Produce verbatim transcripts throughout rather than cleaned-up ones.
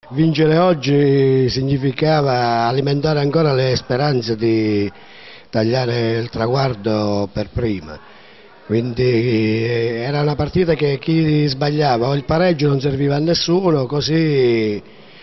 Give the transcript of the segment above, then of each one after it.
Vincere oggi significava alimentare ancora le speranze di tagliare il traguardo per prima, quindi era una partita che chi sbagliava o il pareggio non serviva a nessuno, così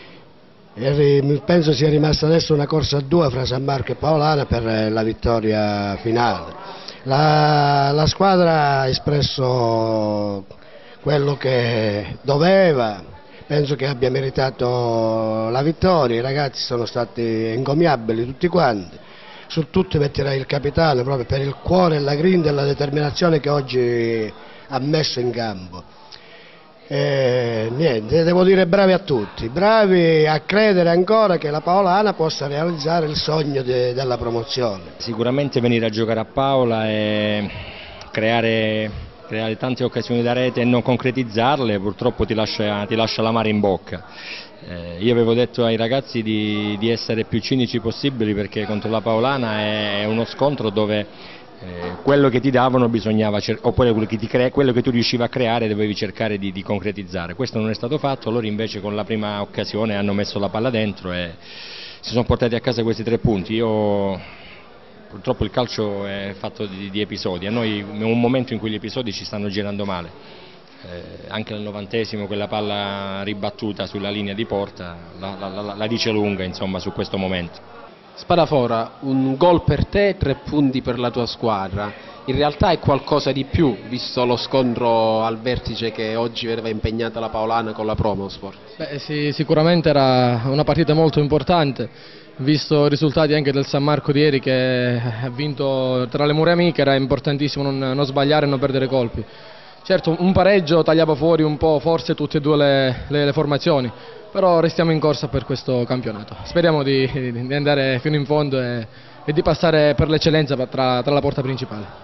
penso sia rimasta adesso una corsa a due fra San Marco e Paolana per la vittoria finale. La, la squadra ha espresso quello che doveva. Penso che abbia meritato la vittoria, i ragazzi sono stati encomiabili tutti quanti, su tutti metterei il capitano proprio per il cuore, la grinta e la determinazione che oggi ha messo in campo. E niente, devo dire bravi a tutti, bravi a credere ancora che la Paolana possa realizzare il sogno de, della promozione. Sicuramente venire a giocare a Paola e creare... creare tante occasioni da rete e non concretizzarle purtroppo ti lascia, ti lascia l'amaro in bocca. Eh, io avevo detto ai ragazzi di, di essere più cinici possibili, perché contro la Paolana è uno scontro dove eh, quello che ti davano bisognava, oppure quello che, ti crea, quello che tu riuscivi a creare dovevi cercare di, di concretizzare. Questo non è stato fatto, loro invece con la prima occasione hanno messo la palla dentro e si sono portati a casa questi tre punti. Io, Purtroppo il calcio è fatto di, di episodi, a noi è un momento in cui gli episodi ci stanno girando male, eh, anche al novantesimo quella palla ribattuta sulla linea di porta la, la, la, la dice lunga, insomma, su questo momento. Spadafora, un gol per te, tre punti per la tua squadra, in realtà è qualcosa di più visto lo scontro al vertice che oggi vedeva impegnata la Paolana con la Promosport? Beh, sì, sicuramente era una partita molto importante. Visto i risultati anche del San Marco di ieri, che ha vinto tra le mura amiche, era importantissimo non, non sbagliare e non perdere colpi. Certo, un pareggio tagliava fuori un po' forse tutte e due le, le, le formazioni, però restiamo in corsa per questo campionato. Speriamo di, di andare fino in fondo e, e di passare per l'eccellenza tra, tra la porta principale.